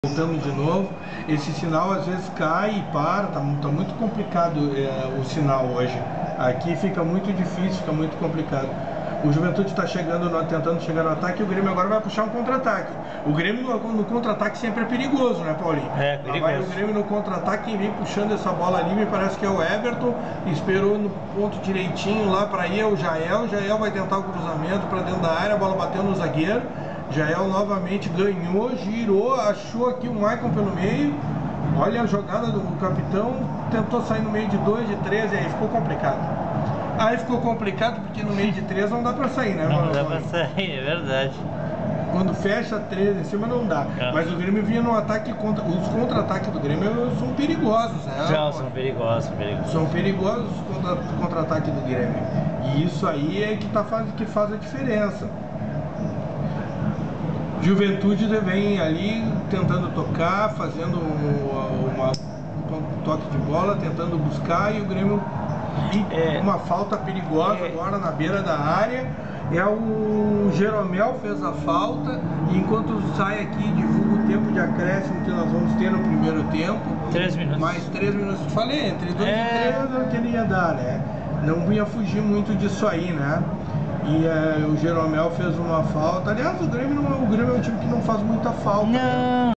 Voltando de novo, esse sinal às vezes cai e para, tá muito complicado o sinal hoje. Aqui fica muito difícil, fica muito complicado. O Juventude está tentando chegar no ataque e o Grêmio agora vai puxar um contra-ataque. O Grêmio no contra-ataque sempre é perigoso, né, Paulinho? É, perigoso. Vai o Grêmio no contra-ataque, quem vem puxando essa bola ali, me parece que é o Everton, esperou no ponto direitinho lá para ir, é o Jael. O Jael vai tentar o cruzamento para dentro da área, a bola bateu no zagueiro. Jael novamente ganhou, girou, achou aqui o Maicon pelo meio. Olha a jogada do capitão, tentou sair no meio de 2, de 3, e aí ficou complicado. Aí ficou complicado porque no meio de 3 não dá pra sair, né? Não dá pra sair, é verdade. Quando fecha 3 em cima não dá. É. Mas o Grêmio vinha no ataque os contra-ataques do Grêmio são perigosos, né? São perigosos. São perigosos os contra-ataques do Grêmio. E isso aí é que faz a diferença. Juventude vem ali tentando tocar, fazendo um toque de bola, tentando buscar, e o Grêmio uma falta perigosa agora na beira da área. O Jeromel fez a falta, e enquanto sai aqui, divulga o tempo de acréscimo que nós vamos ter no primeiro tempo. 3 minutos. Mais 3 minutos. Falei, entre 2 e 3 é o que ele ia dar, né? Não ia fugir muito disso aí, né? E o Jeromel fez uma falta. Aliás, o Grêmio é um time que não faz muita falta. Não.